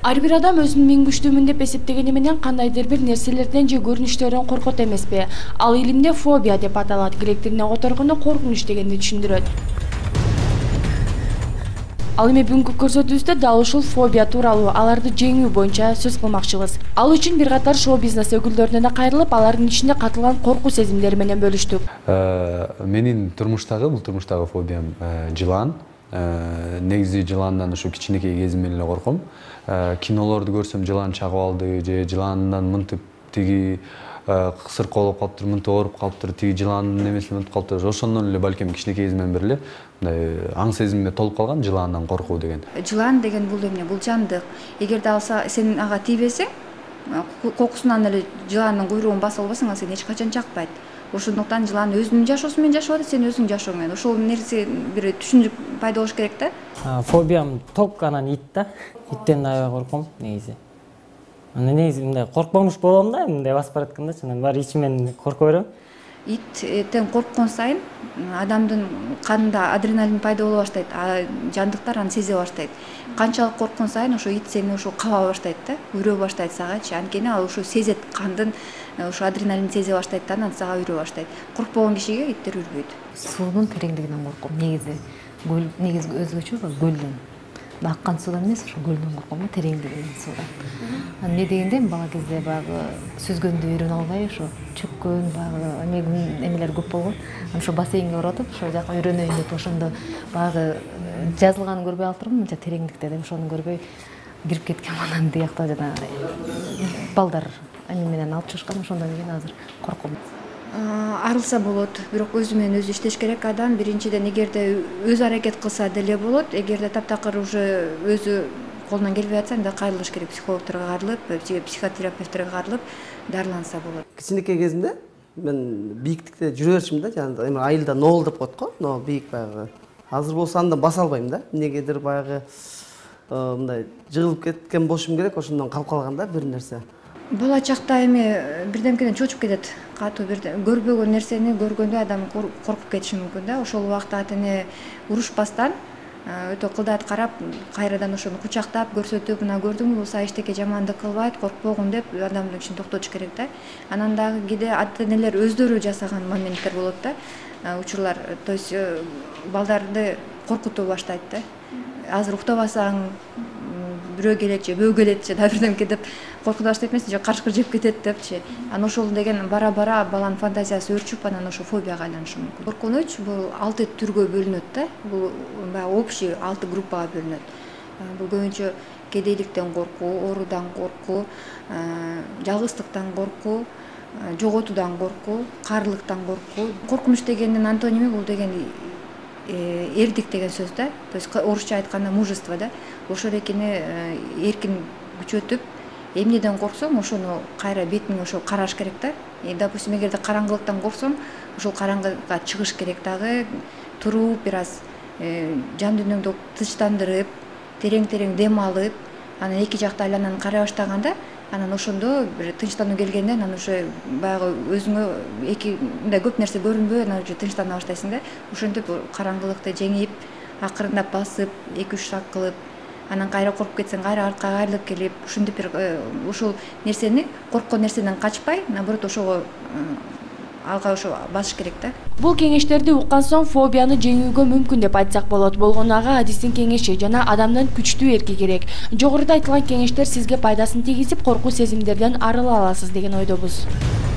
Ар бир адам өзүнүн эң күчтүүмүн деп эсептегени менен кандайдыр бир нерселерден же көрүнүштөрдөн коркот эмеспи? Ал илимде фобия деп аталат. Грек тилине которгондо коркунуч дегенди түшүндүрөт. Ал эми бүгүнкү көрсөтүүбүздө дал ушул фобия тууралуу, аларды жеңүү боюнча сөз кылмакчыбыз. Ал үчүн бир катар шоу-бизнес өкүлдөрүнө да кайрылып, алардын ичинде катылган коркуу сезимдери менен бөлүштүк. Менин бул турмуштагы фобиям жылан. Негизи жыландан ушу кичинекей кезимден эле корком. Кинолорду көрсөм жылан чагып алды же жыландан мынтип тиги сыркоолоп калыптыр, мынтип ооруп калыптыр, тиги жыландын немеси мынтип калыптыр. Ошондон эле балким кичинекей кезимден бери эле мындай аң сезимге толуп калган жылаандан коркуу деген. Жылан деген бул эмне? Бул жандык. Эгерде алса сен ага тийбесең, кокусунан эле жыландын куйругун басып албасаң, сен эч качан чакпайт. Ошондуктан жылан өзүнүн жашоосу менен жашап атат, сен өзүңдүн жашооң менен. Ошол нерсе бир түшүнүк пайда болуш керек да. Фобиям ток анан ит да. Иттен аябай корком негизи. Негизи мындай коркпомуш болом да, мындай басып баратканда анан баары ичимен корко берем. Иттен корккон сайын адамдын канында адреналин пайда боло баштайт, жандыктар аны сезе баштайт. Канчалык корккон сайын ошо ит сени ошо каба баштайт да, үрө баштайт сагачы. Анткени ал ошо сезет, кандын ошо адреналин сезе баштайт да, анан сага үрө баштайт. Коркпогон кишиге иттер үрбөйт. Суунун тереңдигинен корком негизи. Негизи өзгөчө гөлдөн. Аккан суудан эмес, ошо гөлдөн корком, тереңдигинен суудан. Эмне дегенде бала кезде баягы сүзгөндү үйрөнө албай ошо чөккөн баягы эмелер көп болгон. Ошо бассейнге барып атып, ошол жака үйрөнөйүн деп ошондо баягы жазылганын көрбөй алыптырмын, мынча тереңдикте деп ошону көрбөй кирип кеткем, анан биякта жана балдар эме менен алып чыгышкан, ошондон кийин азыр корком. Арылса болот, бирок өзү менен өзү иштеш керек адам. Биринчиден эгерде өз аракет кылса деле болот, эгерде таптакыр уже өзү колунан келбей атса, анда кайрылыш керек, психологторго кайрылып, психотерапевттерге кайрылып дарыланса болот. Кичинекей кезимде мен бийиктикте жүрө берчүмүн да, жана эми айылда ноол деп коет го, ноол бийик баягы. Азыр болсо анда баса албайм да. Эмнегедир баягы мындай жыгылып кеткен болушум керек, ошондон калып калган да бир нерсе. Бала чакта эми бирдемкеден чочуп кетет. Катуу көрбөгөн нерсени көргөндө адам коркуп кетиши мүмкүн да. Ошол убакта ата-эне урушпастан өтө кылдаат карап, кайрадан ошону кучактап, көрсөтүп, мына көрдүңбү, бул сага эчтеке жамандык кылбайт, коркпогун деп адамдын ишин токтотуш керек да. Анан дагы кээде ата-энелер өздөрү жасаган моменттер болот да. Учурлар, то есть балдарды коркутуу баштайт да. Азыр уктабасаң бирөө келет же бөө келет же бирдемке деп коркута баштайт эмеспи, же карышкыр жеп кетет депчи. Анан ошол деген бара-бара баланын фантазиясы өрчүп, анан ошо фобияга айланышы мүмкүн. Коркунуч бул 6 түргө бөлүнөт да. Бул баягы общий 6 группага бөлүнөт. Бул көбүнчө кедейликтен коркуу, оорудан коркуу, жалгыздыктан коркуу, жоготуудан коркуу, каарылыктан коркуу. Коркунуч дегендин антоними бул деген эрдик деген сөз да. То есть орусча айтканда мужество да. Ошол экени эркин күчөтүп, эмнеден корксоң, ошону кайра бетиңе ошо караш керек да. Допустим, эгерде караңгылыктан корксоң, ошол караңгылыкка чыгыш керек дагы, туруп, бир аз жан дүйнөңдү тынчтандырып, терең дем алып, анан эки жакта айлананы карай баштаганда, анан ошондо бир тынчтануу келгенде, анан ошо баягы өзүңө эки мындай көп нерсе көрүнбөй, анан уже тынчтана баштайсың да. Ошентип караңгылыкты жеңип, акырындап басып, 2-3 шаг кылып, анан кайра коркуп кетсең, кайра артка кайрылып келип, ушинтип бир ушул нерсени, корккон нерседен качпай, наоборот ошого алга ошо басыш керек да. Бул кеңештерди уккан соң фобияны жеңүүгө мүмкүн деп айтсак болот. Болгону ага адистин кеңеши жана адамдын күчтүү эрки керек. Жогоруда айтылган кеңештер сизге пайдасын тийгизип, коркуу сезимдерден арыла аласыз деген ойдобуз.